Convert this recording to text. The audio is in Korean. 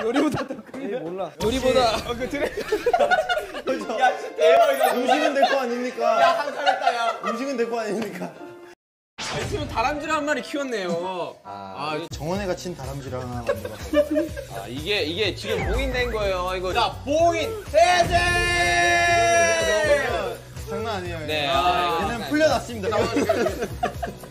요리보다 더 큰데? 몰라. 요리보다. 그 드레. 야 진짜 대박이다. 음식은 내 거 아닙니까? 야 한살했다 야. 음식은 내 거 아닙니까? 있으면 다람쥐를 한 마리 키웠네요. 정원애가 친 다람쥐랑 하나 만들어봤어. 이게 지금 봉인된 거예요. 이거. 자 봉인 해제. 장난 아니에요. 네. 얘는 풀려났습니다.